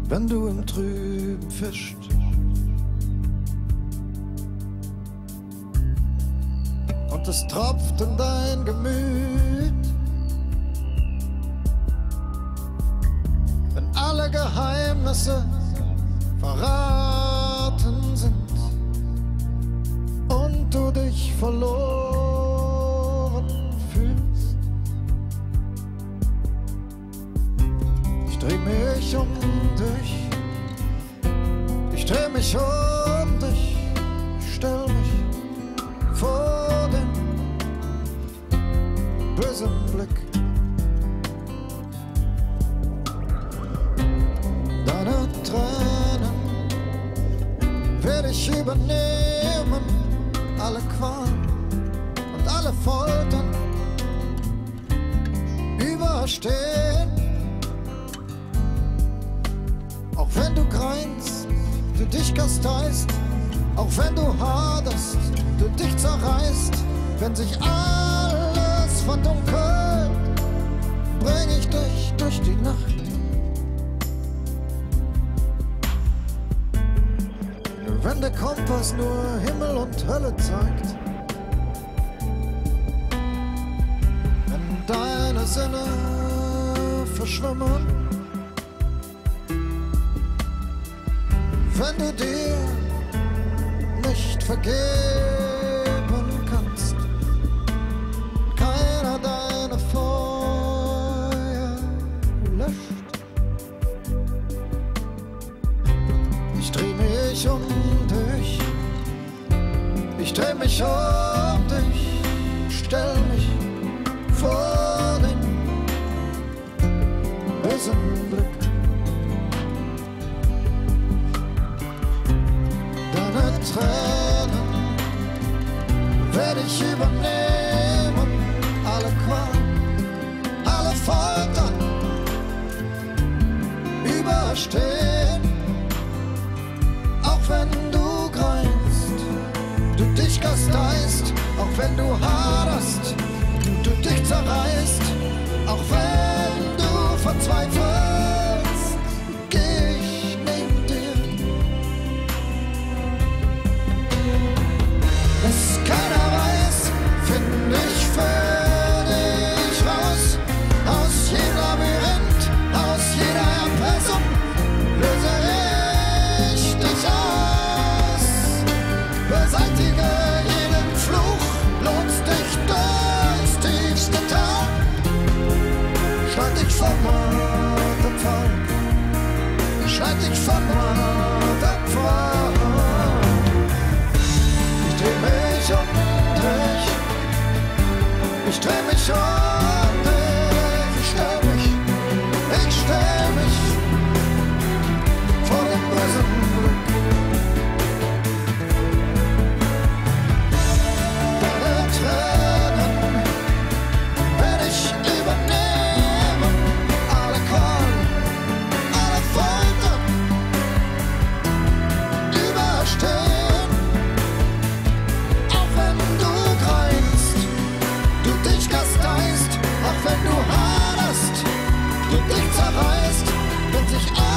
wenn du im Trüben fischst. Und es tropft in dein Gemüt, wenn alle Geheimnisse verraten sind und du dich verloren fühlst. Ich dreh mich um dich, ich dreh mich um dich, ich stell mich vor den bösen Blick. Deine Tränen werde ich übernehmen, alle Qualen und alle Foltern überstehen. Auch wenn du greinst, du dich kasteist, auch wenn du haderst, du dich zerreißt, wenn sich alles verdunkelt, bring ich dich durch die Nacht. Wenn der Kompass nur Himmel und Hölle zeigt, wenn deine Sinne verschwimmen, wenn du dir nicht vergeben kannst, keiner deine Feuer löscht. Ich dreh mich um dich, ich dreh mich um dich, stell mich vor den bösen Blick. Deine Tränen werde ich übernehmen, alle Qualen, alle Foltern überstehen. Auch wenn du greinst, du dich kasteist, auch wenn du haderst, du dich zerreißt, auch wenn du verzweifelst, geh ich neben dir. Was keiner weiß, find ich für dich raus, aus jedem Labyrinth, aus jeder Erpressung, löse ich dich aus, beseitige jeden Fluch, lotst dich durchs tiefste Tal, schneid dich von Mord und Fall, schneid dich von Mord und Fall. Ich dreh mich um dich, ich dreh mich um dich, ich stell mich vor dem bösen Blick. Deine Tränen werde ich übernehmen, alle Qualen, alle Foltern überstehen. Auch wenn du greinst, du dich kasteist, auch wenn du haderst, du dich zerreißt, wenn sich